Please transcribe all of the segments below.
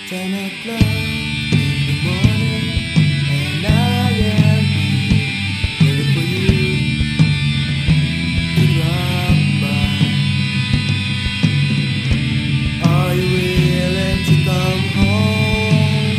10 o'clock in the morning, and I am waiting for you to drop by. Are you willing to come home?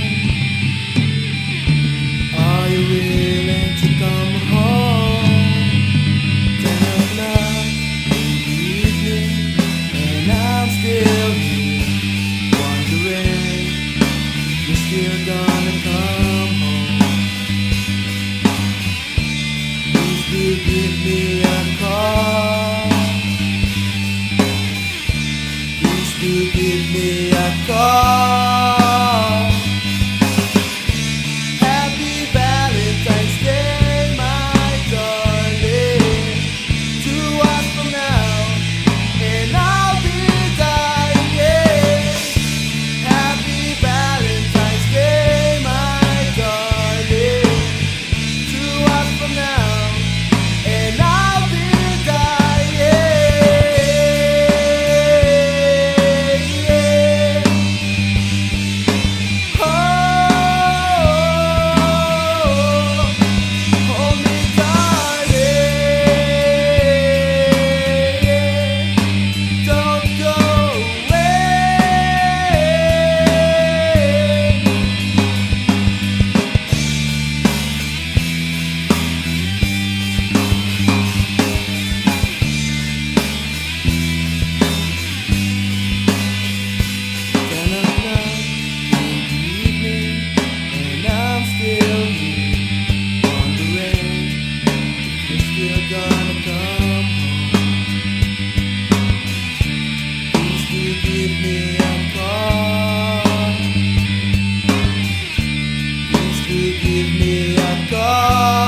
Are you willing to come home? 10 o'clock in the evening, and I'm still here wondering. You're still gonna come home. Please do give me a call. Please do give me a call. Happy Valentine's Day, my darling. 2 hours from now, and I'll be dying. Happy Valentine's Day, my darling. 2 hours from now, and I'll be dying. Hold me, darling. Don't go away. 10 o'clock in the evening, and I'm still here wondering if you're still gonna come home. Please do give me a call. Please do give me a call.